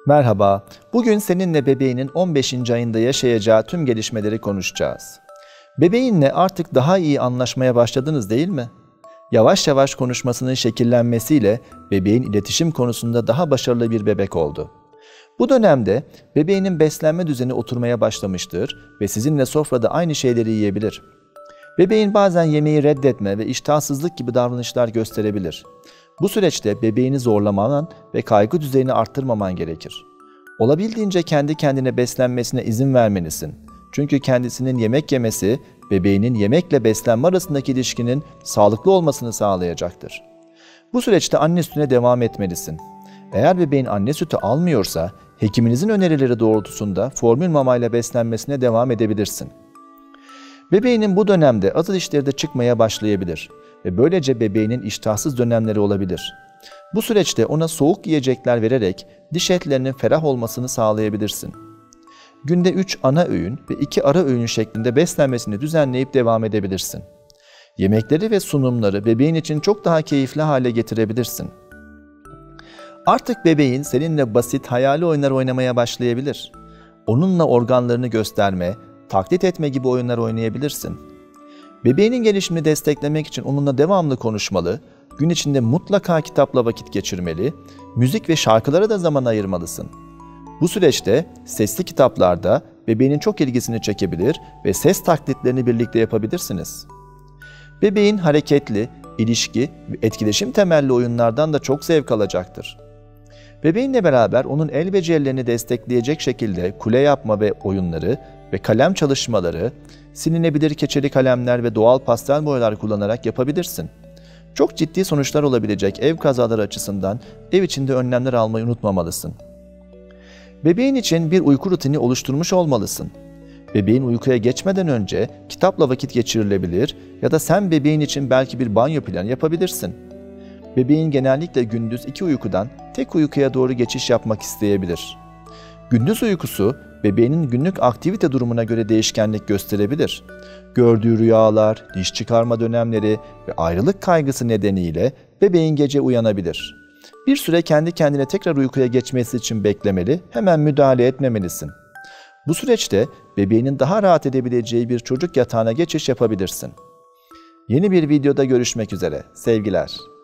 Merhaba, bugün seninle bebeğinin 15. ayında yaşayacağı tüm gelişmeleri konuşacağız. Bebeğinle artık daha iyi anlaşmaya başladınız değil mi? Yavaş yavaş konuşmasının şekillenmesiyle bebeğin iletişim konusunda daha başarılı bir bebek oldu. Bu dönemde bebeğinin beslenme düzeni oturmaya başlamıştır ve sizinle sofrada aynı şeyleri yiyebilir. Bebeğin bazen yemeği reddetme ve iştahsızlık gibi davranışlar gösterebilir. Bu süreçte bebeğini zorlamaman ve kaygı düzeyini arttırmaman gerekir. Olabildiğince kendi kendine beslenmesine izin vermelisin. Çünkü kendisinin yemek yemesi, bebeğinin yemekle beslenme arasındaki ilişkinin sağlıklı olmasını sağlayacaktır. Bu süreçte anne sütüne devam etmelisin. Eğer bebeğin anne sütü almıyorsa, hekiminizin önerileri doğrultusunda formül mamayla beslenmesine devam edebilirsin. Bebeğinin bu dönemde azı dişleri de çıkmaya başlayabilir ve böylece bebeğinin iştahsız dönemleri olabilir. Bu süreçte ona soğuk yiyecekler vererek diş etlerinin ferah olmasını sağlayabilirsin. Günde 3 ana öğün ve 2 ara öğün şeklinde beslenmesini düzenleyip devam edebilirsin. Yemekleri ve sunumları bebeğin için çok daha keyifli hale getirebilirsin. Artık bebeğin seninle basit hayali oyunlar oynamaya başlayabilir. Onunla organlarını gösterme, taklit etme gibi oyunlar oynayabilirsin. Bebeğinin gelişimini desteklemek için onunla devamlı konuşmalı, gün içinde mutlaka kitapla vakit geçirmeli, müzik ve şarkılara da zaman ayırmalısın. Bu süreçte sesli kitaplarda bebeğinin çok ilgisini çekebilir ve ses taklitlerini birlikte yapabilirsiniz. Bebeğin hareketli, ilişki ve etkileşim temelli oyunlardan da çok zevk alacaktır. Bebeğinle beraber onun el becerilerini destekleyecek şekilde kule yapma ve oyunları ve kalem çalışmaları, silinebilir keçeli kalemler ve doğal pastel boyalar kullanarak yapabilirsin. Çok ciddi sonuçlar olabilecek ev kazaları açısından ev içinde önlemler almayı unutmamalısın. Bebeğin için bir uyku rutini oluşturmuş olmalısın. Bebeğin uykuya geçmeden önce kitapla vakit geçirilebilir ya da sen bebeğin için belki bir banyo planı yapabilirsin. Bebeğin genellikle gündüz 2 uykudan tek uykuya doğru geçiş yapmak isteyebilir. Gündüz uykusu bebeğinin günlük aktivite durumuna göre değişkenlik gösterebilir. Gördüğü rüyalar, diş çıkarma dönemleri ve ayrılık kaygısı nedeniyle bebeğin gece uyanabilir. Bir süre kendi kendine tekrar uykuya geçmesi için beklemeli, hemen müdahale etmemelisin. Bu süreçte bebeğinin daha rahat edebileceği bir çocuk yatağına geçiş yapabilirsin. Yeni bir videoda görüşmek üzere. Sevgiler.